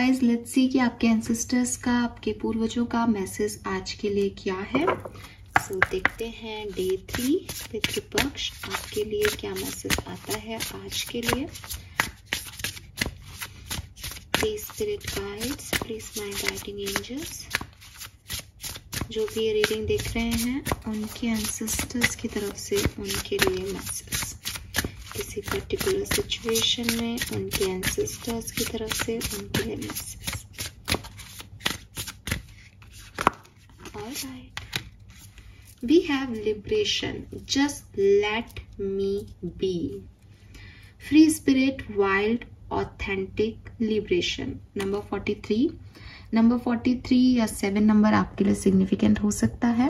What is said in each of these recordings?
Guys, let's see कि आपके ancestors का, आपके पूर्वजों का मैसेज आज के लिए क्या है। सो देखते हैं डे 3 पितृपक्ष आपके लिए क्या मैसेज आता है आज के लिए। Please spirit guides, please my guiding angels, जो भी ये रीडिंग देख रहे हैं उनके एंसेस्टर्स की तरफ से उनके लिए मैसेज, किसी पर्टिकुलर सिचुएशन में उनके एंसेस्टर्स की तरफ से उनके लिए message. Alright, we have liberation, just let me be, free spirit, wild authentic liberation. Number 43, number 43 या 7 नंबर आपके लिए सिग्निफिकेंट हो सकता है।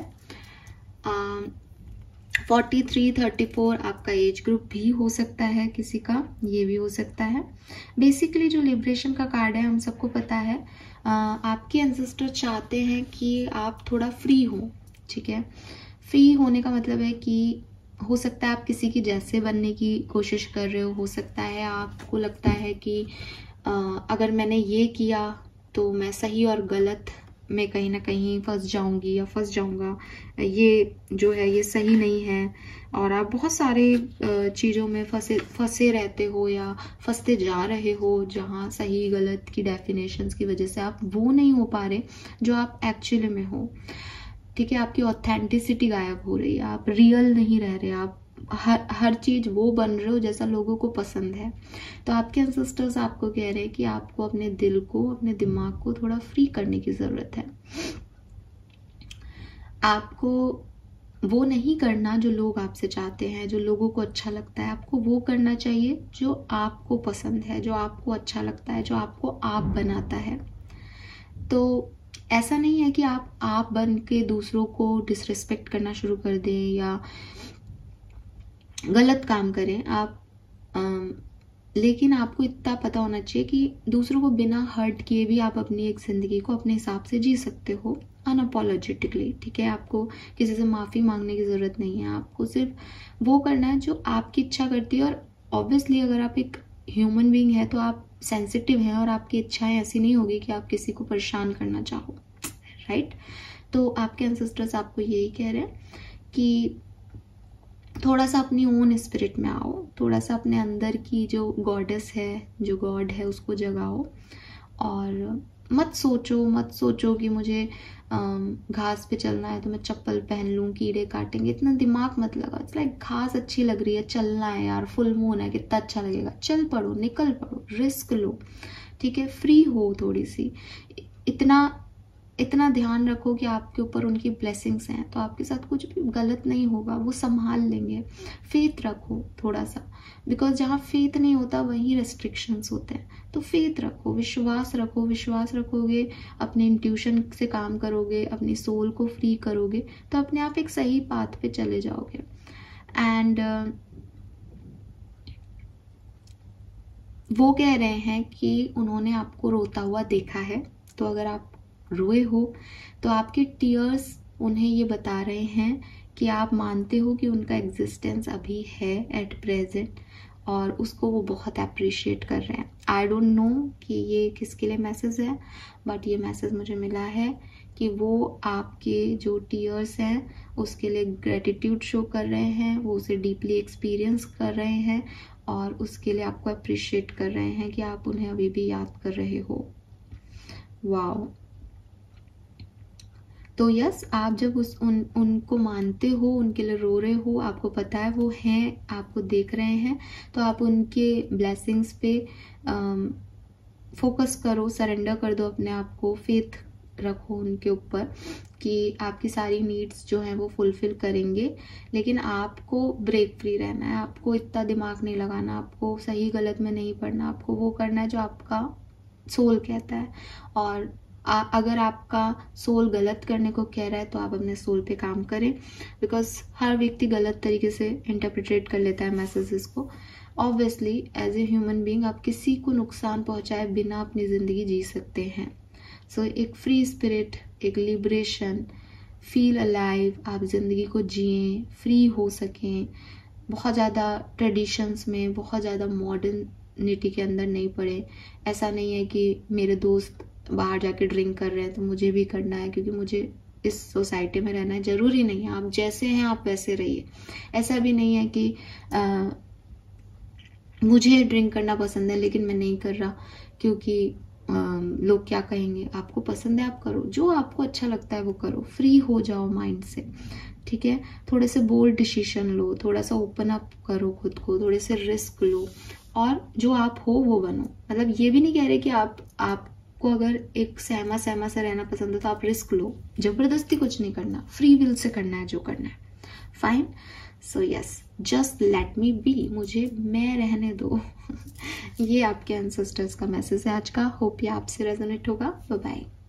43, 34 आपका एज ग्रुप भी हो सकता है, किसी का ये भी हो सकता है। बेसिकली जो लिबरेशन का कार्ड है, हम सबको पता है, आपके एंसेस्टर चाहते हैं कि आप थोड़ा फ्री हो। ठीक है, फ्री होने का मतलब है कि हो सकता है आप किसी की जैसे बनने की कोशिश कर रहे हो सकता है आपको लगता है कि अगर मैंने ये किया तो मैं सही और गलत में कहीं ना कहीं फंस जाऊंगी या फंस जाऊंगा, ये जो है ये सही नहीं है, और आप बहुत सारे चीज़ों में फंसे रहते हो या फंसते जा रहे हो, जहाँ सही गलत की डेफिनेशंस की वजह से आप वो नहीं हो पा रहे जो आप एक्चुअली में हो। ठीक है, आपकी ऑथेंटिसिटी गायब हो रही है, आप रियल नहीं रह रहे, आप हर चीज वो बन रहे हो जैसा लोगों को पसंद है। तो आपके एंसेस्टर्स आपको कह रहे हैं कि आपको अपने दिल को, अपने दिमाग को थोड़ा फ्री करने की जरूरत है। आपको वो नहीं करना जो लोग आपसे चाहते हैं, जो लोगों को अच्छा लगता है। आपको वो करना चाहिए जो आपको पसंद है, जो आपको अच्छा लगता है, जो आपको आप बनाता है। तो ऐसा नहीं है कि आप बन के दूसरों को डिसरिस्पेक्ट करना शुरू कर दें या गलत काम करें आप, लेकिन आपको इतना पता होना चाहिए कि दूसरों को बिना हर्ट किए भी आप अपनी एक जिंदगी को अपने हिसाब से जी सकते हो, अनअपोलोजेटिकली। ठीक है, आपको किसी से माफी मांगने की जरूरत नहीं है, आपको सिर्फ वो करना है जो आपकी इच्छा करती है। और ऑब्वियसली अगर आप एक ह्यूमन बीइंग है तो आप सेंसिटिव हैं और आपकी इच्छाएं ऐसी नहीं होगी कि आप किसी को परेशान करना चाहो, राइट। तो आपके एंसेस्टर्स आपको यही कह रहे हैं कि थोड़ा सा अपनी ओन स्पिरिट में आओ, थोड़ा सा अपने अंदर की जो गॉडेस है, जो गॉड है, उसको जगाओ। और मत सोचो कि मुझे घास पे चलना है तो मैं चप्पल पहन लूं, कीड़े काटेंगे, इतना दिमाग मत लगा। इट्स लाइक घास अच्छी लग रही है, चलना है यार, फुल मून है, कितना अच्छा लगेगा, चल पड़ो, निकल पड़ो, रिस्क लो। ठीक है, फ्री हो थोड़ी सी। इतना ध्यान रखो कि आपके ऊपर उनकी ब्लेसिंग्स हैं, तो आपके साथ कुछ भी गलत नहीं होगा, वो संभाल लेंगे। फेथ रखो थोड़ा सा, बिकॉज जहाँ फेथ नहीं होता वहीं रेस्ट्रिक्शंस होते हैं। तो फेथ रखो, विश्वास रखो, विश्वास रखोगे, अपने इंट्यूशन से काम करोगे, अपनी सोल को फ्री करोगे, तो अपने आप एक सही पाथ पे चले जाओगे। एंड वो कह रहे हैं कि उन्होंने आपको रोता हुआ देखा है, तो अगर आप रोए हो तो आपके टीयर्स उन्हें ये बता रहे हैं कि आप मानते हो कि उनका एग्जिस्टेंस अभी है एट प्रेजेंट, और उसको वो बहुत अप्रिशिएट कर रहे हैं। आई डोंट नो कि ये किसके लिए मैसेज है, बट ये मैसेज मुझे मिला है कि वो आपके जो टीयर्स हैं उसके लिए ग्रेटिट्यूड शो कर रहे हैं, वो उसे डीपली एक्सपीरियंस कर रहे हैं, और उसके लिए आपको अप्रिशिएट कर रहे हैं कि आप उन्हें अभी भी याद कर रहे हो। वाओ। तो यस, आप जब उनको मानते हो, उनके लिए रो रहे हो, आपको पता है वो हैं, आपको देख रहे हैं, तो आप उनके ब्लेसिंग्स पे फोकस करो, सरेंडर कर दो अपने आप को, फेथ रखो उनके ऊपर कि आपकी सारी नीड्स जो हैं वो फुलफिल करेंगे। लेकिन आपको ब्रेक फ्री रहना है, आपको इतना दिमाग नहीं लगाना, आपको सही गलत में नहीं पड़ना, आपको वो करना है जो आपका सोल कहता है। और अगर आपका सोल गलत करने को कह रहा है तो आप अपने सोल पे काम करें, बिकॉज हर व्यक्ति गलत तरीके से इंटरप्रिटेट कर लेता है मैसेजेस को। Obviously as a human being आप किसी को नुकसान पहुंचाए बिना अपनी जिंदगी जी सकते हैं। सो एक फ्री स्पिरिट, एक लिबरेशन, फील अलाइव, आप जिंदगी को जिएं, फ्री हो सकें। बहुत ज़्यादा ट्रेडिशंस में, बहुत ज़्यादा मॉडर्न कम्युनिटी के अंदर नहीं पड़े। ऐसा नहीं है कि मेरे दोस्त बाहर जाके ड्रिंक कर रहे हैं तो मुझे भी करना है क्योंकि मुझे इस सोसाइटी में रहना है। जरूरी नहीं है, आप जैसे हैं आप वैसे रहिए। ऐसा भी नहीं है कि मुझे ड्रिंक करना पसंद है लेकिन मैं नहीं कर रहा क्योंकि लोग क्या कहेंगे। आपको पसंद है आप करो, जो आपको अच्छा लगता है वो करो, फ्री हो जाओ माइंड से, ठीक है। थोड़े से बोल्ड डिसीजन लो, थोड़ा सा ओपन अप करो खुद को, थोड़े से रिस्क लो और जो आप हो वो बनो। मतलब ये भी नहीं कह रहे कि आपको अगर एक सहमा सहमा सा रहना पसंद है तो आप रिस्क लो, जबरदस्ती कुछ नहीं करना, फ्री विल से करना है जो करना है, fine. So yes, just let me be, मुझे मैं रहने दो। ये आपके एंसेस्टर्स का मैसेज है आज का। होप ये आपसे रेजोनेट होगा। Bye bye.